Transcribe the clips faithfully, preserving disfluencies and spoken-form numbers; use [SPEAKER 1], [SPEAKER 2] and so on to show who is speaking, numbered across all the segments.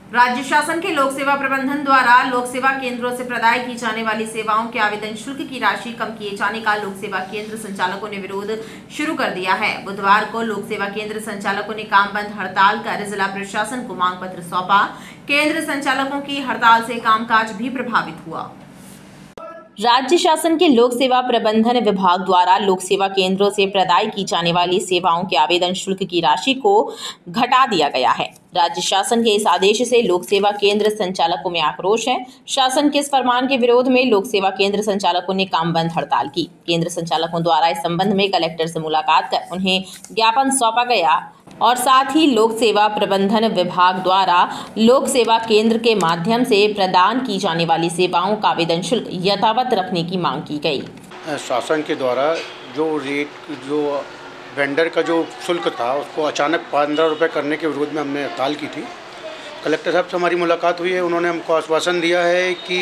[SPEAKER 1] राज्य शासन के लोक सेवा प्रबंधन द्वारा लोक सेवा केंद्रों से प्रदाय की जाने वाली सेवाओं के आवेदन शुल्क की राशि कम किए जाने का लोक सेवा केंद्र संचालकों ने विरोध शुरू कर दिया है। बुधवार को लोक सेवा केंद्र संचालकों ने काम बंद हड़ताल कर जिला प्रशासन को मांग पत्र सौंपा। केंद्र संचालकों की हड़ताल से कामकाज भी प्रभावित हुआ। राज्य शासन के लोक सेवा प्रबंधन विभाग द्वारा लोक सेवा केंद्रों से प्रदाय की जाने वाली सेवाओं के आवेदन शुल्क की राशि को घटा दिया गया है। राज्य शासन के इस आदेश से लोक सेवा केंद्र संचालकों में आक्रोश है। शासन के इस फरमान के विरोध में लोक सेवा केंद्र संचालकों ने काम बंद हड़ताल की। केंद्र संचालकों द्वारा इस संबंध में कलेक्टर से मुलाकात कर उन्हें ज्ञापन सौंपा गया और साथ ही लोक सेवा प्रबंधन विभाग द्वारा लोक सेवा केंद्र के माध्यम से प्रदान की जाने वाली सेवाओं का आवेदन शुल्क यथावत रखने की मांग की गई।
[SPEAKER 2] शासन के द्वारा जो रेट जो वेंडर का जो शुल्क था उसको अचानक पंद्रह रुपये करने के विरोध में हमने हड़ताल की थी। कलेक्टर साहब से हमारी मुलाकात हुई है। उन्होंने हमको आश्वासन दिया है कि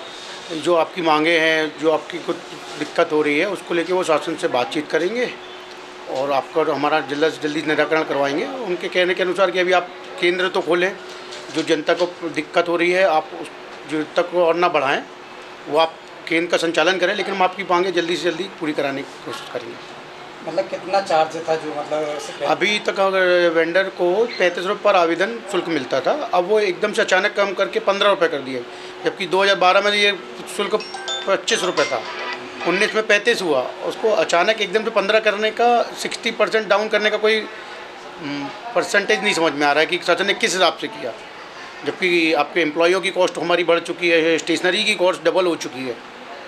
[SPEAKER 2] जो आपकी मांगे हैं, जो आपकी कुछ दिक्कत हो रही है, उसको लेके वो शासन से बातचीत करेंगे और आपका हमारा जल्द से जल्दी निराकरण करवाएंगे। उनके कहने के अनुसार कि अभी आप केंद्र तो खोलें, जो जनता को दिक्कत हो रही है आप उस जो तक को और ना बढ़ाएं, वो आप केंद्र का संचालन करें, लेकिन हम आपकी मांगे जल्दी से जल्दी पूरी कराने की कोशिश करेंगे।
[SPEAKER 3] मतलब कितना चार्ज था जो मतलब
[SPEAKER 2] अभी तक अगर वेंडर को पैंतीस रुपये पर आवेदन शुल्क मिलता था, अब वो एकदम से अचानक कम करके पंद्रह रुपये कर दिए, जबकि दो हज़ार बारह में ये शुल्क पच्चीस रुपये था, उन्नीस में पैंतीस हुआ। उसको अचानक एकदम से पंद्रह करने का सिक्सटी परसेंट डाउन करने का कोई परसेंटेज नहीं समझ में आ रहा है कि शासन ने किस हिसाब से किया, जबकि आपके एम्प्लॉयों की कॉस्ट हमारी बढ़ चुकी है, स्टेशनरी की कॉस्ट डबल हो चुकी है।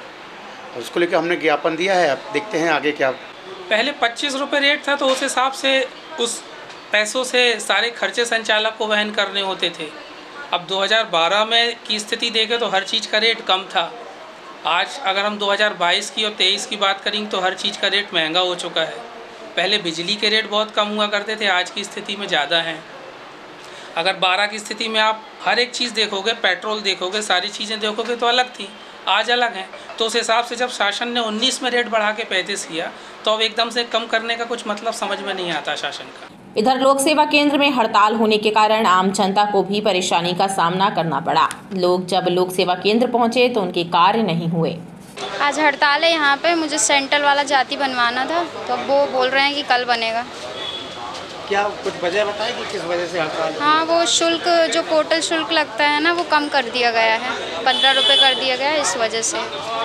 [SPEAKER 2] उसको लेकर हमने ज्ञापन दिया है। अब देखते हैं आगे क्या।
[SPEAKER 4] पहले पच्चीस रुपये रेट था तो उस हिसाब से उस पैसों से सारे खर्चे संचालक को वहन करने होते थे। अब दो हज़ार बारह में की स्थिति देखें तो हर चीज़ का रेट कम था। आज अगर हम दो हज़ार बाईस की और तेईस की बात करेंगे तो हर चीज़ का रेट महंगा हो चुका है। पहले बिजली के रेट बहुत कम हुआ करते थे, आज की स्थिति में ज़्यादा हैं। अगर बारह की स्थिति में आप हर एक चीज़ देखोगे, पेट्रोल देखोगे, सारी चीज़ें देखोगे तो अलग थी, आज अलग हैं। तो उस हिसाब से जब शासन ने उन्नीस में रेट बढ़ा के पैंतीस किया तो अब एकदम से कम करने का कुछ मतलब समझ में नहीं आता शासन का।
[SPEAKER 1] इधर लोक सेवा केंद्र में हड़ताल होने के कारण आम जनता को भी परेशानी का सामना करना पड़ा। लोग जब लोक सेवा केंद्र पहुंचे तो उनके कार्य नहीं हुए।
[SPEAKER 5] आज हड़ताल है यहाँ पे, मुझे सेंट्रल वाला जाति बनवाना था तो वो बोल रहे हैं कि कल बनेगा।
[SPEAKER 3] क्या कुछ वजह बताए कि किस वजह से हड़ताल?
[SPEAKER 5] हाँ, वो शुल्क जो पोर्टल शुल्क लगता है ना, वो कम कर दिया गया है, पंद्रह रुपये कर दिया गया है, इस वजह से।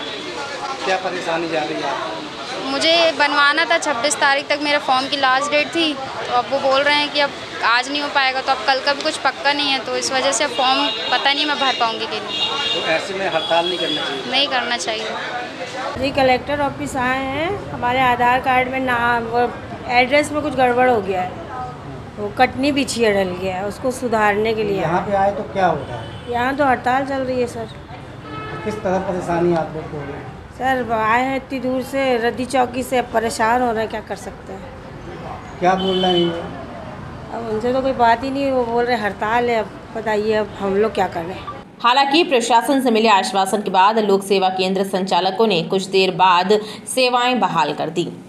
[SPEAKER 3] क्या परेशानी जा रही है?
[SPEAKER 5] मुझे बनवाना था, छब्बीस तारीख तक मेरा फॉर्म की लास्ट डेट थी, तो अब वो बोल रहे हैं कि अब आज नहीं हो पाएगा, तो अब कल का भी कुछ पक्का नहीं है, तो इस वजह से फॉर्म पता नहीं मैं भर पाऊँगी कि नहीं।
[SPEAKER 3] तो ऐसे में हड़ताल नहीं करना चाहिए?
[SPEAKER 5] नहीं करना चाहिए।
[SPEAKER 6] जी, कलेक्टर ऑफिस आए हैं। हमारे आधार कार्ड में नाम वो एड्रेस में कुछ गड़बड़ हो गया है, वो कटनी बिछिया डल गया है, उसको सुधारने के लिए
[SPEAKER 3] यहाँ पे आए तो क्या होता है?
[SPEAKER 6] यहाँ तो हड़ताल चल रही है सर।
[SPEAKER 3] किस तरह परेशानी आप लोग को हो रही है?
[SPEAKER 6] सर आए हैं इतनी दूर से, रद्दी चौकी से, परेशान हो रहे हैं, क्या कर सकते हैं?
[SPEAKER 3] क्या बोल रहे हैं?
[SPEAKER 6] अब उनसे तो कोई बात ही नहीं, वो बोल रहे हड़ताल है। अब बताइए अब हम लोग क्या कर रहे हैं।
[SPEAKER 1] हालांकि प्रशासन से मिले आश्वासन के बाद लोक सेवा केंद्र संचालकों ने कुछ देर बाद सेवाएं बहाल कर दी।